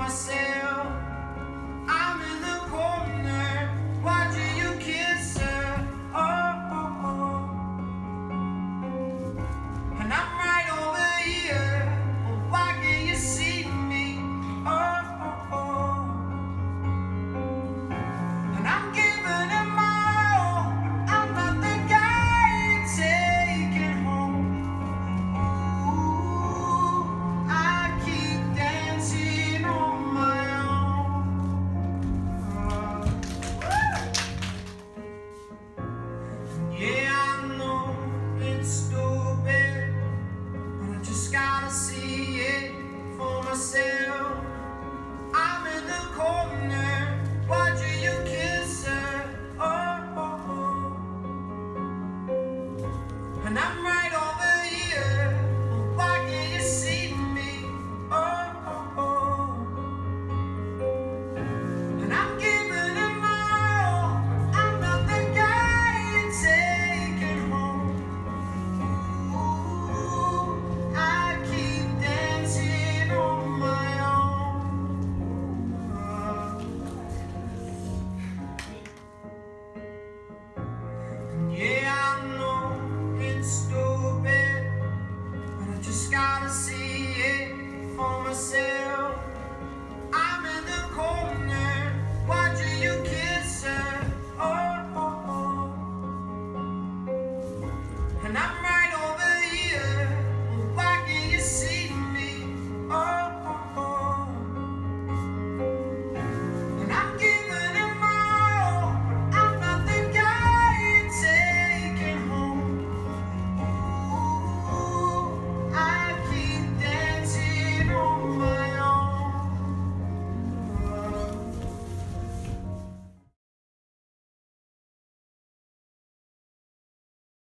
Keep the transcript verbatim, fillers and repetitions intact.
myself. I'm in the corner, watching you kiss her. Oh, oh, oh. And I'm right over here. Well, why can't you see me? Oh, oh, oh. And I'm giving it my all. I'm not the guy you're taking home. Ooh, I keep dancing on my own. Yeah, I know it's stupid, but I just gotta see it for myself.